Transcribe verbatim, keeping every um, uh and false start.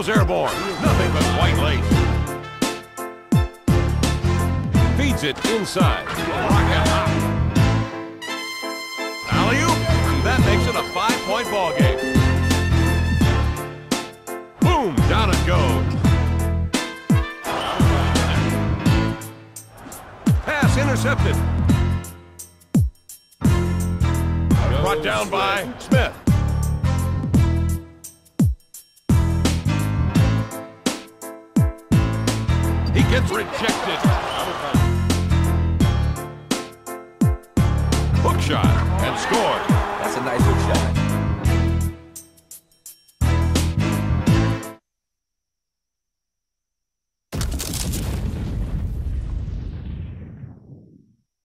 goes airborne. Nothing but white lace. Feeds it inside. Rocket hop. Alley-oop. That makes it a five-point ball game. Boom! Down it goes. Pass intercepted. Brought down by Smith. He gets rejected. Hook shot and scores. That's a nice hook shot.